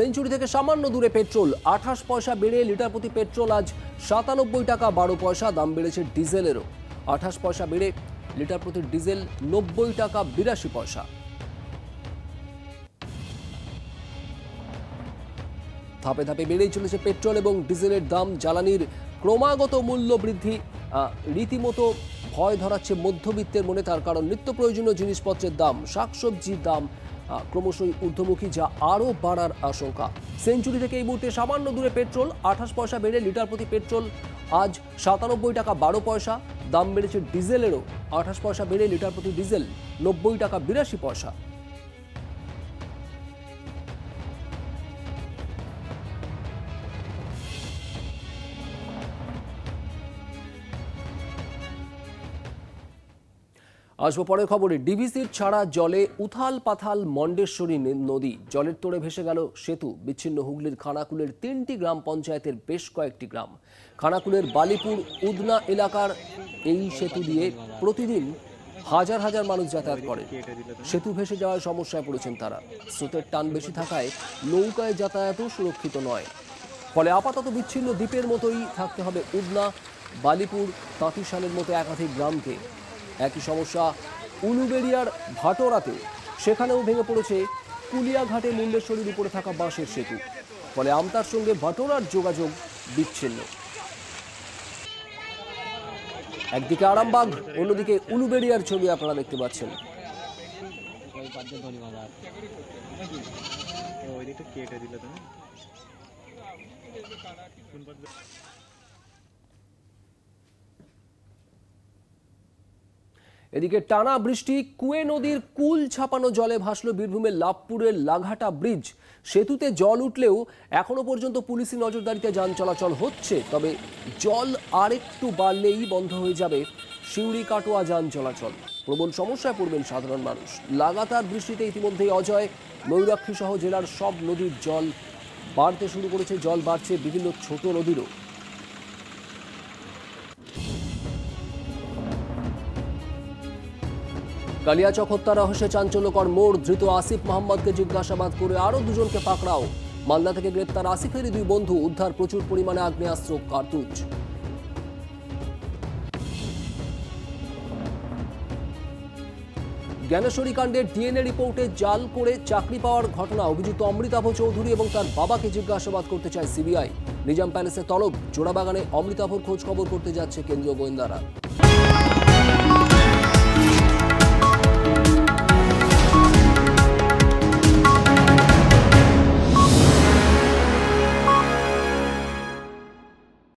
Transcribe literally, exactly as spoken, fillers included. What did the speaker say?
Century থেকে সামান্য দূরে পেট্রোল আঠাশ পয়সা বেড়ে লিটার প্রতি পেট্রোল আজ সাতানব্বই টাকা বারো পয়সা। দাম বেড়েছে ডিজেলেরও, আঠাশ পয়সা বেড়ে লিটার প্রতি ডিজেল নব্বই টাকা বিরাশি পয়সা। ধাপে ধাপে বেড়েই চলেছে পেট্রোল এবং ডিজেলের দাম। জ্বালানির ক্রমাগত মূল্য বৃদ্ধি রীতিমতো ভয় ধরাচ্ছে মধ্যবিত্তের মনে, তার কারণ নিত্য প্রয়োজনীয় জিনিসপত্রের দাম, শাকসবজির দাম ক্রমশই ঊর্ধ্বমুখী, যা আরও বাড়ার আশঙ্কা। সেঞ্চুরি থেকে এই মুহূর্তে সামান্য দূরে পেট্রোল আঠাশ পয়সা বেড়ে লিটার প্রতি পেট্রোল আজ সাতানব্বই টাকা বারো পয়সা। দাম বেড়েছে ডিজেলেরও, আঠাশ পয়সা বেড়ে লিটার প্রতি ডিজেল নব্বই টাকা বিরাশি পয়সা। আসবো পরের খবরে। ডিভিসির ছাড়া জলে উথাল পাথাল মন্ডেশ্বরী নদী, জলের তোড়ে ভেসে গেল সেতু। বিচ্ছিন্ন হুগলির খানাকুলের তিনটি গ্রাম পঞ্চায়েতের বেশ কয়েকটি গ্রাম। খানাকুলের বালিপুর উদনা এলাকার এই সেতু দিয়ে প্রতিদিন হাজার হাজার মানুষ যাতায়াত করে। সেতু ভেসে যাওয়ার সমস্যায় পড়েছেন তারা। স্রোতের টান বেশি থাকায় নৌকায় যাতায়াতও সুরক্ষিত নয়। ফলে আপাতত বিচ্ছিন্ন দ্বীপের মতোই থাকতে হবে উদনা, বালিপুর, তাঁতিশালের মতো একাধিক গ্রামকে। একই সমস্যা উলুবেড়িয়ার ভাটোরাতেও, সেখানেও ভেঙে পড়েছে কুলিয়াঘাটে মুন্ডেশ্বরীর উপরে থাকা বাঁশের সেতু। ফলে আমতার সঙ্গে ভাটোরার যোগাযোগ বিচ্ছিন্ন। একদিকে আরামবাগ, অন্যদিকে উলুবেড়িয়ার ছবি আপনারা দেখতে পাচ্ছেন। এদিকে টানা বৃষ্টি, কুয়ে নদীর কুল ছাপানো জলে ভাসল বীরভূমের লাভপুরের লাঘাটা ব্রিজ। সেতুতে জল উঠলেও এখনো পর্যন্ত পুলিশি নজরদারিতে যান চলাচল হচ্ছে। তবে জল আরেকটু বাড়লেই বন্ধ হয়ে যাবে সিউড়ি কাটোয়া যান চলাচল। প্রবল সমস্যায় পড়বেন সাধারণ মানুষ। লাগাতার বৃষ্টিতে ইতিমধ্যেই অজয়, ময়ূরাক্ষী সহ জেলার সব নদীর জল বাড়তে শুরু করেছে। জল বাড়ছে বিভিন্ন ছোট নদীরও। কালিয়াচক হত্যা রহস্যে চাঞ্চল্যকর মোড়। ধৃত আসিফ মোহাম্মদকে জিজ্ঞাসাবাদ করে আরও দুজনকে পাকড়াও। মালদা থেকে গ্রেপ্তার আসিফেরই দুই বন্ধু। উদ্ধার প্রচুর পরিমাণে আগ্নেয়াস্ত্র, কার্তুজ। জ্ঞানেশ্বরী কাণ্ডের ডিএনএ রিপোর্টে জাল করে চাকরি পাওয়ার ঘটনা। অভিযুক্ত অমৃতাভ চৌধুরী এবং তার বাবাকে জিজ্ঞাসাবাদ করতে চায় সিবিআই। নিজাম প্যালেসে তলব। জোড়াবাগানে অমৃতাভর খোঁজ খবর করতে যাচ্ছে কেন্দ্রীয় গোয়েন্দারা।